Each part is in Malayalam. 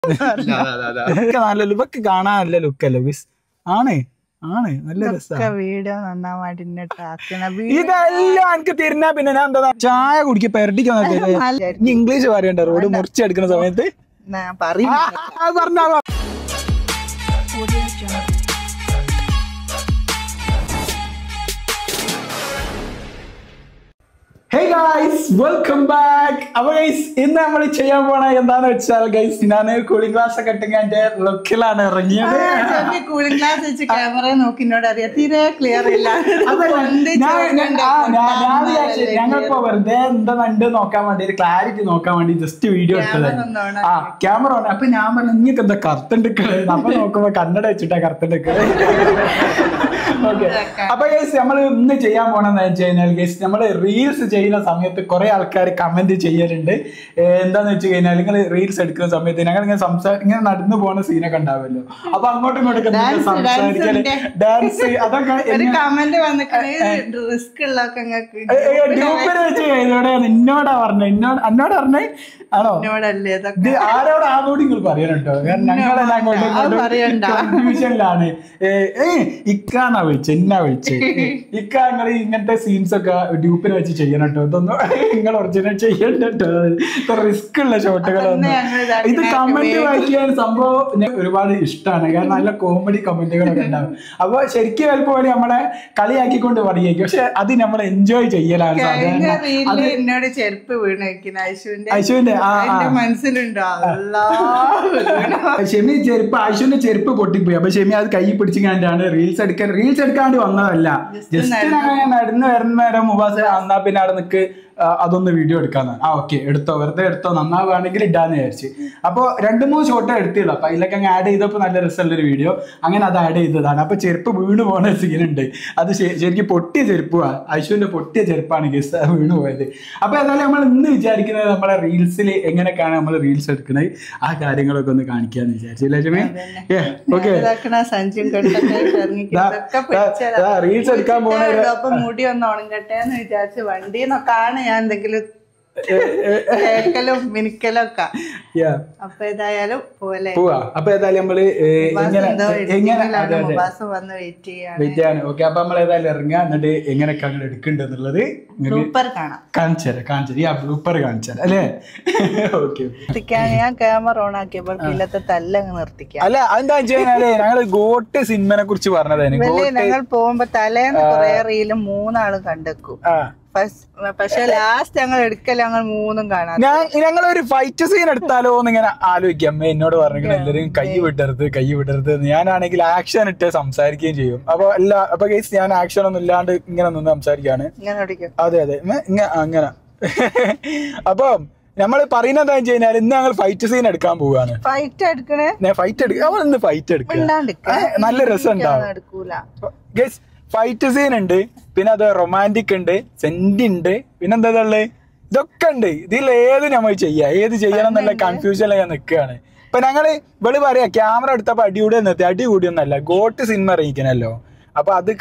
നല്ല ലുക്ക് കാണാനല്ല ലുക്കല്ലേ ബിസ് ആണ് ആണ് നല്ല രസം. വീഡിയോ ഇതെല്ലാം എനിക്ക് തിരിഞ്ഞാ പിന്നെ ഞാൻ എന്താ ചായ കുടിക്ക പെരട്ടിക്കാൻ ഇംഗ്ലീഷ് പറയണ്ട റോഡ് മുറിച്ചെടുക്കുന്ന സമയത്ത് പറഞ്ഞാ. Hey guys, welcome back. അപ്പോൾ ഗൈസ് ഇന്ന് നമ്മൾ ചെയ്യാൻ പോണ എന്താന്ന് വെച്ചാൽ ഗൈസ് ഞാൻ കൂളിംഗ് ഗ്ലാസ് ഒക്കെ ഇട്ട് എന്റെ ലുക്കിലാണ് ഇറങ്ങിയത്. കൂളിംഗ് ഗ്ലാസ് വെച്ച് ക്യാമറ നോക്കിനോട് അറിയാം തീരെ ക്ലിയർ ഇല്ല. ഞങ്ങളിപ്പോ വെറുതെ എന്താ കണ്ട് നോക്കാൻ വേണ്ടി ഒരു ക്ലാരിറ്റി നോക്കാൻ വേണ്ടി ജസ്റ്റ് വീഡിയോ എടുത്തത്. ക്യാമറ ഉണ്ട്. അപ്പൊ ഞാൻ പറഞ്ഞു നിങ്ങൾക്ക് എന്താ കറുത്തുണ്ടെക്കള്, നമ്മൾ നോക്കുമ്പോ കന്നഡ വെച്ചിട്ടാ കറുത്തുണ്ടെക്കള്. ഓക്കെ, അപ്പൊ ഗൈസ് നമ്മൾ ഇന്ന് ചെയ്യാൻ പോണെന്ന് വെച്ച് കഴിഞ്ഞാൽ ഗൈസ് നമ്മള് റീൽസ് ചെയ്യുന്ന സമയത്ത് കുറെ ആൾക്കാർ കമന്റ് ചെയ്യലുണ്ട്. എന്താന്ന് വെച്ച് കഴിഞ്ഞാൽ നിങ്ങൾ റീൽസ് എടുക്കുന്ന സമയത്ത് ഞങ്ങൾ ഇങ്ങനെ നടന്നു പോകുന്ന സീനൊക്കെ ഉണ്ടാവുമല്ലോ, അപ്പൊ അങ്ങോട്ടും ഇങ്ങോട്ടും സംസാരിക്കല്, ഡാൻസ്, അതൊക്കെ ഗ്രൂപ്പിൽ വെച്ച് എന്നോടാ പറഞ്ഞേ, എന്നോട് പറഞ്ഞേ ആണോ ഇത് ആരോട് ആരോട് നിങ്ങൾ പറയാനുണ്ടോ? കാരണം ഞങ്ങളെല്ലാം അങ്ങോട്ടും കൺഫ്യൂഷനിലാണ്. ഇക്കാന്നാ വിളിച്ചത്, എന്നാ വിളിച്ചത് ഇക്ക. നിങ്ങൾ ഇങ്ങനത്തെ സീൻസ് ഒക്കെ ഗ്രൂപ്പിൽ വെച്ച് ചെയ്യണം കേട്ടോ, ഇതൊന്നും നിങ്ങൾ ഒറിജിനൽ ചെയ്യണ്ട കേട്ടോ, റിസ്ക് ഉള്ള ഷോട്ടുകളൊന്നും. ഇത് കമന്റ് വായിക്കാൻ സംഭവം ഒരുപാട് ഇഷ്ടമാണ്, കാരണം നല്ല കോമഡി കമന്റുകളൊക്കെ ഉണ്ടാവും. അപ്പൊ ശരിക്കും ചിലപ്പോ നമ്മളെ കളിയാക്കിക്കൊണ്ട് പറയുക, പക്ഷെ അത് നമ്മൾ എൻജോയ് ചെയ്യലാണ്. എന്നോട് ചെരുപ്പ് വീണ് ഐശുവിന്റെ മനസ്സിലുണ്ടോ ഷെമി ചെരുപ്പ്, ഐശുവിന്റെ ചെരുപ്പ് പൊട്ടിപ്പോയി. അപ്പൊ ഷെമി അത് കൈ പിടിച്ചിട്ടാണ് റീൽസ് എടുക്കാണ്ട് വന്നതല്ല, ജസ്റ്റ് നടന്ന് വരുന്ന നേരം മുബാസ് എന്നാ പിന്നെ അവിടെ നിക്ക് അതൊന്ന് വീഡിയോ എടുക്കാന്ന്. ഓക്കെ എടുത്തോ, വെറുതെ എടുത്തോ, നന്നാവുകയാണെങ്കിൽ ഇടാന്ന് വിചാരിച്ച്. അപ്പോൾ 2-3 ഷോട്ടേ എടുത്തില്ല. അപ്പൊ അതിലൊക്കെ അങ്ങ് ആഡ് ചെയ്തപ്പോൾ നല്ല രസമുള്ളൊരു വീഡിയോ, അങ്ങനെ അത് ആഡ് ചെയ്തതാണ്. അപ്പൊ ചെരുപ്പ് വീണ് പോകുന്ന സീനുണ്ട്, അത് ശരിക്കും പൊട്ടിയ ചെരുപ്പാണ്, ഐശുവിന്റെ പൊട്ടിയ ചെരുപ്പാണ് ഗസ് വീണ് പോയത്. അപ്പൊ ഏതായാലും നമ്മൾ ഇന്ന് വിചാരിക്കുന്നത് നമ്മളെ റീൽസിൽ എങ്ങനെയൊക്കെയാണ് നമ്മൾ റീൽസ് എടുക്കുന്നത്, ആ കാര്യങ്ങളൊക്കെ ഒന്ന് കാണിക്കാന്ന് വിചാരിച്ചു. ലക്ഷ്മി ഓക്കെ റീൽസ് എടുക്കാൻ പോകുന്ന മുടി ഒന്ന് ഉണങ്ങട്ടെ എന്ന് വിചാരിച്ച് വണ്ടിന്നൊക്കെയാണ് ഞാൻ എന്തെങ്കിലും കേക്കലും മിനിക്കലും ഒക്കെ. അപ്പൊ ഏതായാലും പോവാ. അപ്പൊ ഏതായാലും നമ്മള് വന്ന് വെയിറ്റ് ചെയ്യാണ്. ഓക്കെ, അപ്പൊ നമ്മൾ ഏതായാലും ഇറങ്ങാം, എന്നിട്ട് എങ്ങനെയൊക്കെ അങ്ങനെ എടുക്കണ്ടെന്നുള്ളത് ബ്ലൂപ്പർ കാണിച്ചാൽ അല്ലേ? ഓക്കെ, ഞാൻ ക്യാമറ ഓൺ ആക്കിയപ്പോൾ പിള്ളത്തെ തല്ലങ്ങ് നിർത്തിക്കാം. അല്ല അതെന്താ വെച്ച് കഴിഞ്ഞാല് ഞങ്ങള് ഗോട്ട് സിനിമനെ കുറിച്ച് പറഞ്ഞതായിരുന്നു. ഞങ്ങൾ പോകുമ്പോ തലേന്ന് കുറെ റീലും 3 ആളും കണ്ടെക്കും, പക്ഷെ ലാസ്റ്റ് ഞങ്ങൾ എടുക്കല് ഞങ്ങൾ 3ഉം കാണാം. ഞങ്ങളൊരു ഫൈറ്റ് സീൻ എടുത്താലോ എന്ന് ഇങ്ങനെ ആലോചിക്കാം. അമ്മ എന്നോട് പറഞ്ഞു എല്ലാവരും കൈ വിടരുത്. ഞാനാണെങ്കിൽ ആക്ഷൻ ഇട്ട് സംസാരിക്കുകയും ചെയ്യും. അപ്പൊ ഗൈസ് ഞാൻ ആക്ഷൻ ഒന്നും ഇല്ലാണ്ട് ഇങ്ങനെ നിന്ന് സംസാരിക്കാണ്. അതെ അങ്ങനെ. അപ്പൊ നമ്മൾ പറയുന്നത് എന്താ വെച്ച് കഴിഞ്ഞാൽ ഇന്ന് ഞങ്ങൾ ഫൈറ്റ് സീൻ എടുക്കാൻ പോവാണ്. ഫൈറ്റ് എടുക്കണേ, ഫൈറ്റ് എടുക്കുക, നല്ല രസം ഉണ്ടാവും ഗൈസ്. ഫൈറ്റ് സീൻ ഉണ്ട്, പിന്നെ അത് റൊമാൻറ്റിക് ഉണ്ട്, സെന്റ് ഉണ്ട്, പിന്നെ എന്താ ഉള്ളത്, ഇതൊക്കെ ഉണ്ട്. ഇതിൽ ഏത് നമ്മൾ ഏത് ചെയ്യണം എന്നുള്ള കൺഫ്യൂഷനിൽ ഞാൻ നിൽക്കുകയാണ്. ഇപ്പൊ ഞങ്ങള് ഇവള് പറയാ ക്യാമറ എടുത്തപ്പോ അടി കൂടിയൊന്നല്ല, ഗോട്ട് സിനിമ അറിയിക്കണല്ലോ. അപ്പൊ അത്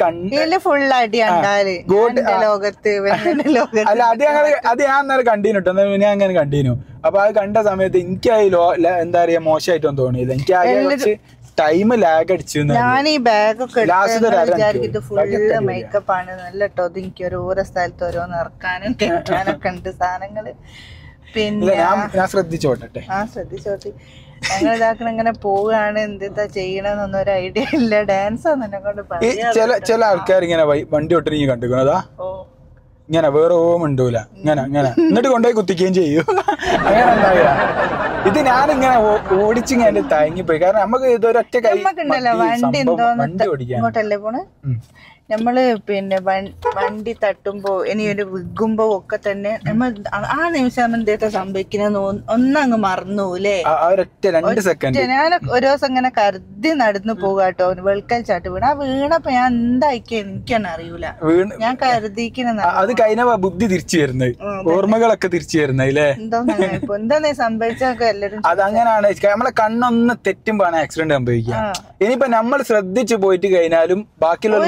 അത് ഞാൻ അന്നേരം കണ്ടീനുട്ടോ, ഞാൻ അങ്ങനെ കണ്ടീനു. അപ്പൊ അത് കണ്ട സമയത്ത് എനിക്ക് എന്താ പറയാ മോശമായിട്ടൊന്നും തോന്നിയില്ല. എനിക്ക് ആകെ കുറച്ച് ടൈം ലാഗ് അടിച്ചു. ഞാൻ ഈ ബാഗൊക്കെ വിചാരിക്കുന്നത് ഫുള്ള് മേക്കപ്പ് ആണ്. നല്ല കേട്ടോ, എനിക്ക് ഓരോ സ്ഥലത്ത് ഓരോന്ന് ഇറക്കാനും കെട്ടാനൊക്കെ ഉണ്ട് സാധനങ്ങള്. പിന്നെ ഞാൻ ശ്രദ്ധിച്ചോട്ടെ ഞങ്ങൾ ഇതാക്കണ ഇങ്ങനെ പോവുകയാണ്, എന്താ ചെയ്യണമെന്നൊന്നും ഒരു ഐഡിയ ഇല്ല. ഡാൻസ് ഒന്നും കൊണ്ട് ചില ആൾക്കാർ ഇങ്ങനെ വണ്ടി ഒട്ടിരിഞ്ഞ് കണ്ടിരിക്കുന്നതാ, ഇങ്ങനെ വേറെ ഓമുണ്ടൂല, ഇങ്ങനെ എന്നിട്ട് കൊണ്ടുപോയി കുത്തിക്കുകയും ചെയ്യൂ. അങ്ങനെ ഉണ്ടാവില്ല. ഇത് ഞാനിങ്ങനെ ഓടിച്ചിങ്ങനെ തയങ്ങിപ്പോയി, കാരണം നമുക്ക് ഇതൊരൊറ്റ കൈ വണ്ടി ഓടിക്കാൻ ഇങ്ങോട്ടല്ലേ പോണ്. നമ്മള് പിന്നെ വണ്ടി തട്ടുമ്പോ ഇനി ഒരു വിൽക്കുമ്പോ ഒക്കെ തന്നെ നമ്മൾ ആ നിമിഷം നമ്മൾ എന്താ സംഭവിക്കുന്ന ഒന്നങ്ങ് മറന്നുല്ലേ. ഞാൻ ഒരു ദിവസം ഇങ്ങനെ കരുതി നടന്നു പോകാട്ടോ, വെളുക്കൽ ചാട്ട് വീണ. ആ വീണപ്പോ ഞാൻ എന്തായിക്കോ എനിക്കെന്നെ അറിയൂല, ഞാൻ കരുതിക്കുന്ന അത് കഴിഞ്ഞ ബുദ്ധി തിരിച്ചു വരുന്നത്, ഓർമ്മകളൊക്കെ തിരിച്ചു വരുന്നല്ലേ. എന്താ സംഭവിച്ചൊക്കെ എല്ലാരും അതങ്ങനെയാണ്. നമ്മളെ കണ്ണൊന്ന് തെറ്റുമ്പോഴാണ് ആക്സിഡന്റ് സംഭവിക്കുക. ഇനിയിപ്പോ നമ്മൾ ശ്രദ്ധിച്ചു പോയിട്ട് കഴിഞ്ഞാലും ബാക്കിയുള്ള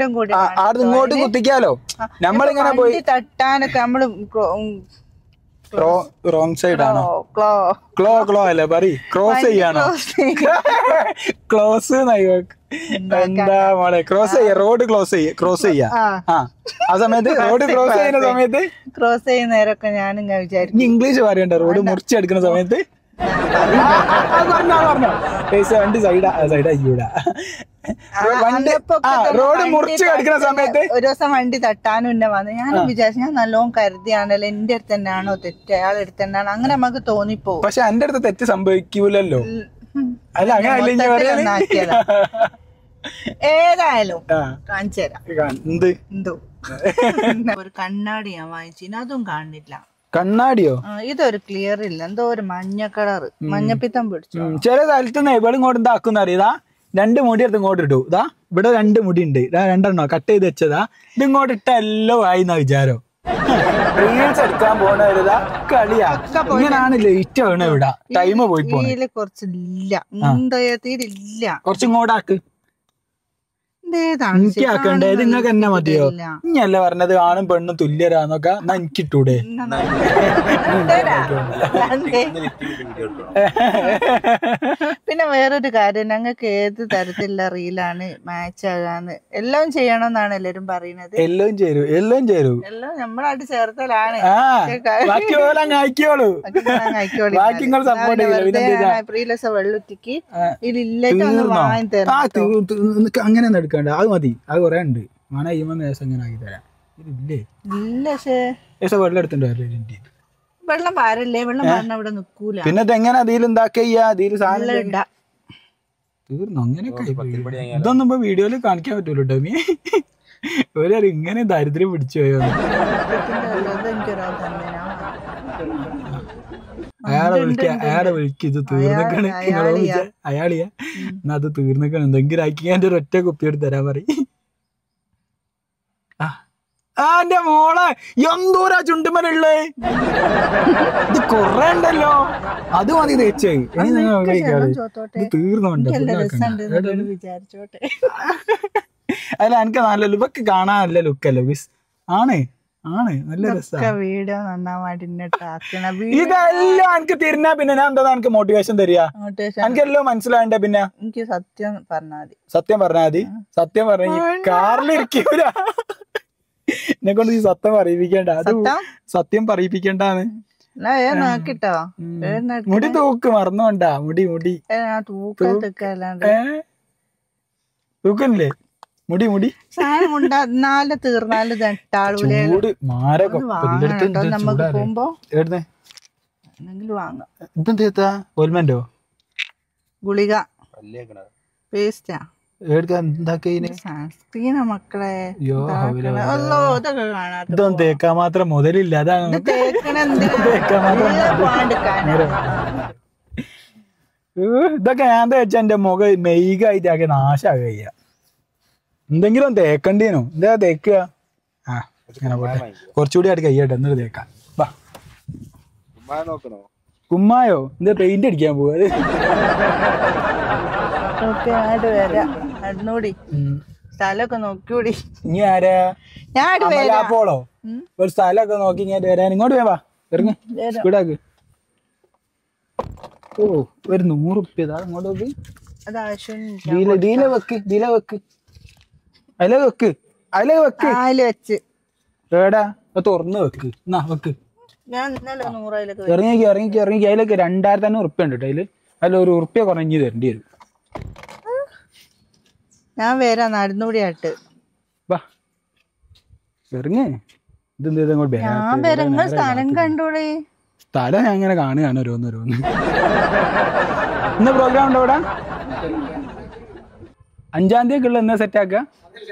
ഇങ്ങോട്ട് കുത്തിക്കാലോ. നമ്മളിങ്ങനെ പോയി തട്ടാനൊക്കെ നമ്മള് റോങ് സൈഡ് ആണോ? ക്ലോ ക്ലോ അല്ലേ പറയ്, ക്രോസ് ചെയ്യാണോ? ക്ലോസ് എന്താ മോളെ, ക്രോസ് ചെയ്യാ, റോഡ് ക്രോസ് ചെയ്യാ. ആ സമയത്ത് റോഡ് ക്രോസ് ചെയ്യുന്ന സമയത്ത് ക്രോസ് ചെയ്യുന്ന നേരമൊക്കെ ഞാനിങ്ങനെ വിചാരിക്കും ഇംഗ്ലീഷ് പറയണ്ട, റോഡ് മുറിച്ചെടുക്കുന്ന സമയത്ത് വണ്ടി സൈഡായിക്കൂടാ. റോഡ് മുറിച്ച് കിടക്കുന്ന സമയത്ത് ഒരു ദിവസം വണ്ടി തട്ടാനും എന്നെ വന്നു. ഞാൻ വിചാരിച്ചു ഞാൻ നല്ലോണം കരുതിയാണല്ലോ, എന്റെ അടുത്ത് തന്നെയാണോ തെറ്റ്, അയാളുടെ അടുത്ത് തന്നെയാണോ, അങ്ങനെ നമുക്ക് തോന്നിപ്പോവും. പക്ഷെ എന്റെ അടുത്ത് തെറ്റ് സംഭവിക്കൂലല്ലോ. അല്ല അങ്ങനെ ഏതായാലും കാണിച്ചു തരാം. എന്തോ ഒരു കണ്ണാടി ഞാൻ വാങ്ങിച്ചു, അതും കാണില്ല. കണ്ണാടിയോ? ഇതൊരു ക്ലിയർ ഇല്ല, എന്തോ ഒരു മഞ്ഞ കളർ, മഞ്ഞപ്പിത്തം പിടിച്ചു. ചില സ്ഥലത്ത് ഇവിടെ ഇങ്ങോട്ട് എന്താക്കുന്ന അറിയതാ, 2 മുടി എടുത്ത് ഇങ്ങോട്ട് ഇട്ടു. ഇതാ ഇവിടെ 2 മുടി ഉണ്ട്, 2 കട്ട് ചെയ്ത് വെച്ചതാ. ഇത് ഇങ്ങോട്ട് ഇട്ട എല്ലാം ആയിന്നാ വിചാരോ. റീൽസ് എടുക്കാൻ പോണവരുതാ കളിയാ. ഇങ്ങനാണ് ലേറ്റ് വേണം ഇവിടെ, ടൈം പോയി പോയി. കുറച്ചില്ല, കുറച്ച് ഇങ്ങോട്ടാക്ക്. എനിക്ക് ആക്കണ്ടേ, ഇത് നിങ്ങൾക്ക് എന്നെ മതിയോ? ഇനിയല്ല പറഞ്ഞത് ആണും പെണ്ണും തുല്യരാന്നൊക്കെ. എന്നാ എനിക്കിട്ടൂടെ? പിന്നെ വേറൊരു കാര്യം, ഞങ്ങൾക്ക് ഏത് തരത്തിലുള്ള റീലാണ് മാച്ച് ആകാന്ന് എല്ലാം ചെയ്യണമെന്നാണ് എല്ലാരും പറയുന്നത്. എല്ലാം ചേരും എല്ലാം നമ്മളായിട്ട് ചേർത്തലാണ്. വെള്ളുറ്റിക്ക് അങ്ങനെ എടുക്കണ്ട, അത് മതി. അത് കൊറേ ഉണ്ട്. അങ്ങനെ ആക്കി തരാം. വെള്ളം എടുത്തിട്ട് വെള്ളം പാരല്ലേ, വെള്ളം പാരണ ഇവിടെ നിക്കൂല. പിന്നെ എങ്ങനെ അതിൽ എന്താക്കിയാ തീർന്നു? അങ്ങനെയൊക്കെ ഇതൊന്നും ഇപ്പൊ വീഡിയോയില് കാണിക്കാൻ പറ്റൂല്ലോ കേട്ടോ. നീ ഒരു ഇങ്ങനെ ദരിദ്രം പിടിച്ചു പോയോ? അയാളെ വിളിക്ക, ഇത് തീർന്നിക്കണ്. അയാളിയാ, എന്നാ അത് തീർന്നിക്കണം. എന്തെങ്കിലും ആക്കി ഞാൻ ഒരു ഒറ്റ കുപ്പിയെടുത്ത് തരാൻ പറയും. എന്റെ മോളെ എന്തോരാ ചുണ്ടുമനുള്ളേ, ഇത് കൊറേ ഉണ്ടല്ലോ. അത് മതി തേച്ചേ. ഇത് തീർന്നുണ്ട്. അല്ല എനിക്ക് നല്ല ലുക്ക് കാണാൻ നല്ല ലുക്കല്ലേ ബിസ്? ആണ് നല്ല രസമാണ്. ഇതെല്ലാം എനിക്ക് തിരിഞ്ഞാ പിന്നെ ഞാൻ എന്താ എനിക്ക് മോട്ടിവേഷൻ തരിക? എനിക്കെല്ലാം മനസ്സിലാവണ്ടേ? പിന്നെ എനിക്ക് സത്യം പറഞ്ഞാൽ മതി. സത്യം പറഞ്ഞ കാറിലിരിക്കൂല. എന്നെ കൊണ്ട് ഈ സത്യം പറയിപ്പിക്കണ്ട. അത് സത്യം പറയിപ്പിക്കണ്ടാന്ന്. മുടി തൂക്ക് മറന്നോണ്ട. മുടി തൂക്കല്ലേ? മുടി തീർന്നാലും നമുക്ക് പോകുമ്പോ ഓൽമെന്റോ ഗുളിക പേസ്റ്റാ മക്കളെ ഇതൊന്നും തേക്കാൻ മാത്രം മുതലില്ല. അതാണ് ഇതൊക്കെ ഞാൻ തേച്ച എന്റെ മുഖം മെയ്കായിട്ടാക്കി നാശാകുക. എന്തെങ്കിലും തേക്കണ്ടീനോ? എന്താ തേക്കുക? അങ്ങനെ പോട്ടെ, കുറച്ചുകൂടി ആയിട്ട് കയ്യട്ടെ, എന്നിട്ട് തേക്കാം. വാ. കുമ്മായോ? എന്താ പെയിന്റ് അടിക്കാൻ പോവാ? സ്ഥലമൊക്കെ നോക്കിയോടി. ഇനി ആരാ? പോളോ? ഒരു സ്ഥലമൊക്കെ നോക്കി ഇങ്ങോട്ട് വരാൻ. ഇങ്ങോട്ട് വേവാ, ഇറങ്ങി സ്പീഡാക്ക്. ഓ ഒരു 100 റുപ്യ ഇങ്ങോട്ട് നോക്ക്. വെച്ച് ഏടാ തുറന്ന് വെക്ക്. എന്നാ വെക്ക്. ഇറങ്ങിക്ക് അതിലൊക്കെ 2500 റുപ്യ ഉണ്ട് കേട്ടോ. അതില് അതിൽ 1 റുപ്യ കുറഞ്ഞു തരേണ്ടി വരും. ഞാൻ വരാം, നടന്നുകൂടിയായിട്ട്. വാ ഇറങ്ങ്. സ്ഥലം കണ്ടോളേ. സ്ഥലം ഞാൻ അങ്ങനെ കാണുകയാണ് ഓരോന്ന്. ഇന്ന് പ്രോഗ്രാം ഉണ്ടോ ഇവിടെ? 5-ാം തീയതിക്കുള്ള എന്നാ സെറ്റ് ആക്കുക?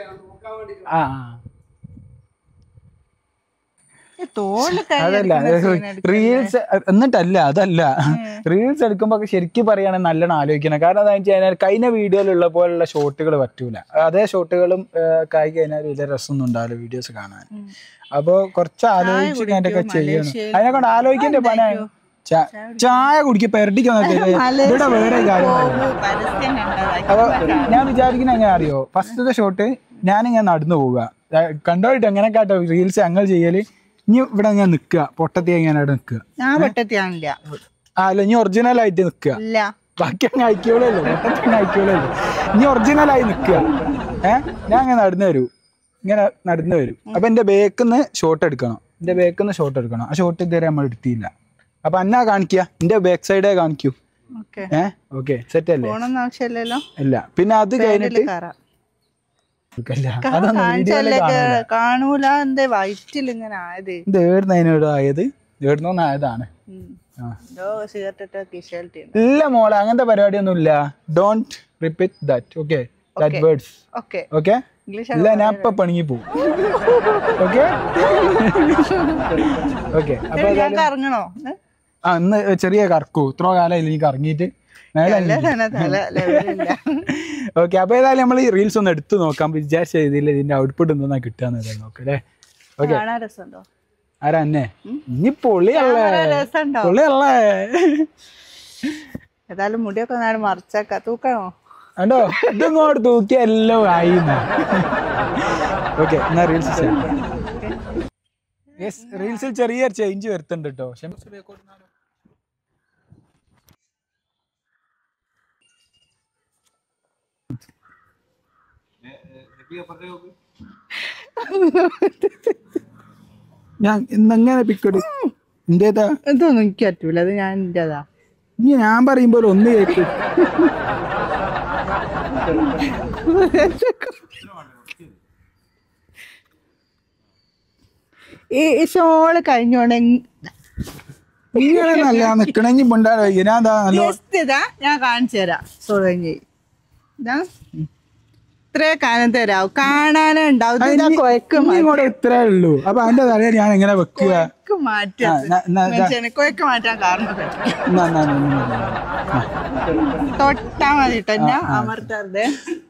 അതല്ല റീൽസ് എന്നിട്ടല്ല, അതല്ല റീൽസ് എടുക്കുമ്പോ ശരിക്കും പറയുകയാണെങ്കിൽ നല്ലോണം ആലോചിക്കണം. കാരണം എന്താ വെച്ച് കഴിഞ്ഞാൽ കഴിഞ്ഞ വീഡിയോയിലുള്ള പോലുള്ള ഷോട്ടുകൾ പറ്റൂല. അതേ ഷോട്ടുകളും കായി കഴിഞ്ഞാൽ വലിയ രസമൊന്നും ഉണ്ടാവില്ല വീഡിയോസ് കാണാൻ. അപ്പൊ കുറച്ച് ആലോചിച്ച് ഞാനൊക്കെ ചെയ്യണം. അതിനെ കൊണ്ട് ആലോചിക്കേണ്ട പണ ചായ കുടിക്കുക പെരട്ടിക്കൊന്നൊക്കെ ഇവിടെ വേറെ കാര്യമാണ്. അപ്പൊ ഞാൻ വിചാരിക്കുന്ന എങ്ങനെ അറിയോ, ഫസ്റ്റത്തെ ഷോട്ട് ഞാനിങ്ങനെ നടന്നു പോവുക കണ്ടോയിട്ട് എങ്ങനെ കാട്ടോ റീൽസ് ഞങ്ങൾ ചെയ്യല്. ഇനി ഇവിടെ ഞാൻ നിക്കുക പൊട്ടത്തി എങ്ങനെ നിക്കുക ഞാൻ പൊട്ടത്തിയാണില്ല അല്ല ഇനി ഒറിജിനൽ ആയിട്ട് നിക്കുക ഇല്ല ബാക്കി അങ്ങ് അയക്കോളല്ലോ പൊട്ടത്തി അയക്കോളല്ലോ ഇനി ഒറിജിനൽ ആയി നിക്കുക ഞാൻ അങ്ങനെ നടന്നു വരൂ ഇങ്ങനെ നടന്നു വരും അപ്പൊ എന്റെ ബേക്കിന്ന് ഷോട്ട് എടുക്കണം ആ ഷോട്ട് ഇതുവരെ നമ്മൾ എടുത്തില്ല അപ്പൊ എന്നാ കാണിക്കുക എന്റെ ബാക്ക് സൈഡേ കാണിക്കൂ ഓക്കെ സെറ്റ് അല്ലേ ഇല്ല പിന്നെ അത് കഴിഞ്ഞിട്ട് കാണൂല എന്തേ വയറ്റിൽ ഇങ്ങനെ ആയത് ഇത് ഏടുന്നതിനോടായത് ഏടുന്നോന്നായതാണ് ഇല്ല മോളെ അങ്ങനത്തെ പരിപാടിയൊന്നും ഇല്ല don't repeat that okay that words okay ഇല്ല ഞാൻ ഇപ്പൊ പണിങ്ങി പോവും ഓക്കെ ഓക്കെ അപ്പൊ ഇറങ്ങണോ ആ ഇന്ന് ചെറിയ കറക്കൂ ഇത്ര കാലം എനിക്ക് ഇറങ്ങിയിട്ട് ഓക്കെ അപ്പൊ ഏതായാലും നമ്മൾ ഈ റീൽസ് ഒന്ന് എടുത്തു നോക്കാം വിചാരിച്ച രീതിയിൽ ഇതിന്റെ ഔട്ട്പുട്ട് എന്താ കിട്ടാന്ന് നോക്കാം അല്ലേ ഓക്കെ ആരാ എന്നെ ഇനി പൊള്ളിയല്ലേ ഏതായാലും മുടിയൊക്കെ നേരം മറിച്ചേക്ക തൂക്കണോ കണ്ടോ ഇതങ്ങോട്ട് തൂക്കി എല്ലാം ആയി ഓക്കെ എന്നാ റീൽസിൽ ചെറിയ ചേഞ്ച് വരുത്തുന്നുണ്ട് കേട്ടോ ഞാൻ ഇന്നെങ്ങനെ പിക്കട് എന്തേതാ ഇതൊന്നും എനിക്ക് പറ്റൂല അത് ഞാൻ എന്റേതാ ഇനി ഞാൻ പറയുമ്പോൾ ഒന്ന് കേക്ക് ഈ ഷോള് കഴിഞ്ഞോണ്ട് ഇങ്ങനെ നല്ല നിക്കണെങ്കി ഞാൻ കാണിച്ചു തരാം ഷോൾ കഴിഞ്ഞ് ഇത്രേ കാലം തരാവും കാണാനേ ഉണ്ടാവും ഇത്രേ ഉള്ളൂ അപ്പൊ അതിന്റെ തലേ ഞാൻ എങ്ങനെ വെക്കുക കൊയക്ക് മാറ്റാൻ കാരണം തൊട്ടാ മതി കേട്ടോ അമർത്തരുത്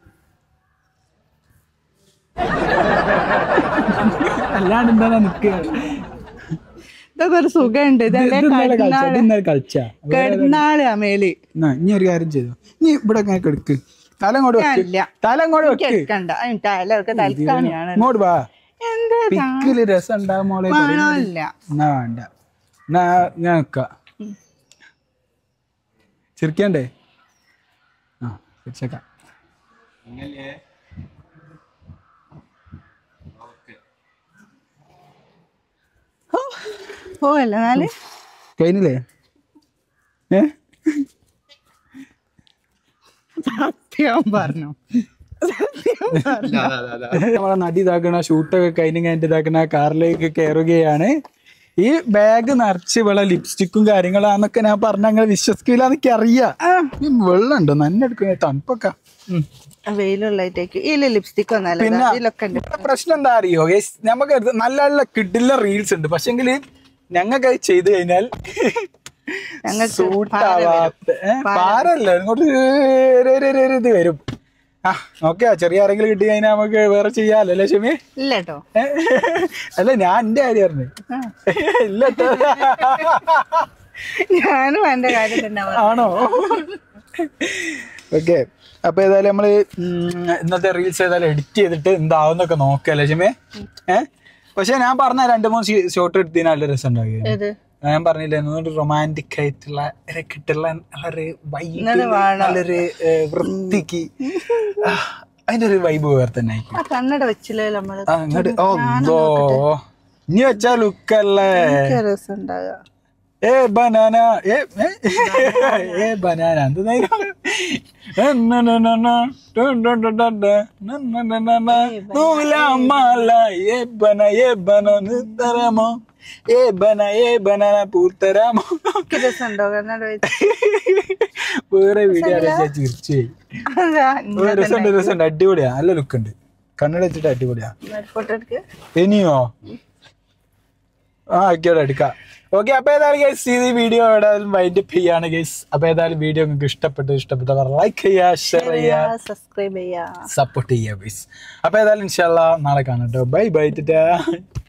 അല്ലാണ്ട് എന്താ നിക്കുക ഇതൊക്കെ ഒരു സുഖമുണ്ട് കിടന്നാള് അമേലി ഇനി ഒരു കാര്യം ചെയ്തു ഇനി ഇവിടെ കിടക്ക് തലം കൊണ്ട് ഇങ്ങോട്ട് വാ പിക്കില് രസം ഉണ്ടാവും മോളെ എന്നാ വേണ്ട എന്നാ ഞാൻ നിക്കാം ചിരിക്കണ്ടേ ആ ചിരിച്ചേക്കാം പോവല്ലേ കഴിഞ്ഞില്ലേ സത്യം പറഞ്ഞു നമ്മളെ നടി ഇതാക്കണ ഷൂട്ടൊക്കെ കഴിഞ്ഞ് ഇതാക്കണ കാറിലേക്ക് കയറുകയാണ് ഈ ബാഗ് നിറച്ച് ഇവിടെ ലിപ്സ്റ്റിക്കും കാര്യങ്ങളാന്നൊക്കെ ഞാൻ പറഞ്ഞ അങ്ങനെ വിശ്വസിക്കില്ല എന്നൊക്കെ അറിയാം വെള്ളം ഉണ്ടോ നന്നെ എടുക്കുന്ന തണുപ്പൊക്കെ പിന്നെ പ്രശ്നം എന്താ അറിയോ നമുക്ക് നല്ല നല്ല കിഡിലെ റീൽസ് ഉണ്ട് പക്ഷെങ്കില് ഞങ്ങൾക്ക് ചെയ്ത് കഴിഞ്ഞാൽ പാരല്ല ഇങ്ങോട്ട് ഇത് വരും ആ ഓക്കെ ചെറിയ ആരെങ്കിലും കിട്ടി കഴിഞ്ഞാൽ നമുക്ക് വേറെ ചെയ്യാലോ അല്ലേ ഷമി ഇല്ലട്ടോ അല്ല ഞാൻ എന്റെ കാര്യം പറഞ്ഞു ഇല്ലട്ടോ ഞാനും എന്റെ കാര്യം ആണോ ഓക്കെ അപ്പൊ ഏതായാലും നമ്മള് ഇന്നത്തെ റീൽസ് ഏതായാലും എഡിറ്റ് ചെയ്തിട്ട് എന്താവുന്നൊക്കെ നോക്കല്ലേ ഷമി പക്ഷെ ഞാൻ പറഞ്ഞ 2-3 ഷോട്ട് എടുത്തതിന് നല്ല രസം ഉണ്ടാക്കി ഞാൻ പറഞ്ഞില്ലേ റൊമാൻറ്റിക് ആയിട്ടുള്ള കിട്ടുള്ള നല്ലൊരു വൈബ് നല്ലൊരു വൃത്തിക്ക് അതിന്റെ ഒരു വൈബ് വേറെ തന്നെ കണ്ണട വെച്ചില്ലേ അങ്ങോട്ട് ഇനി വെച്ചാ ലുക്കല്ലേ ബനാന ബനാന തരമോ പൂത്തരാമോ വേറെ വീഡിയോ തീർച്ചയായും രസമുണ്ട് അടിപൊളിയാ നല്ല ലുക്ക് ഉണ്ട് കണ്ണട വെച്ചിട്ട് അടിപൊളിയാ ഇനിയോ ആ ആയിക്കോട്ടെ എടുക്കാം ഓക്കെ അപ്പൊ ഏതായാലും ഗൈസ് ഈ വീഡിയോ ഏതായാലും വൈൻഡപ്പ് ചെയ്യാണ് ഗൈസ് അപ്പൊ ഏതായാലും വീഡിയോ നിങ്ങൾക്ക് ഇഷ്ടപ്പെട്ടവർ ലൈക്ക് ചെയ്യുക ഷെയർ ചെയ്യുക സബ്സ്ക്രൈബ് ചെയ്യുക സപ്പോർട്ട് ചെയ്യുക ഗൈസ് അപ്പൊ ഏതായാലും ഇൻഷാല്ലാ നാളെ കാണാം ബൈ ബൈ.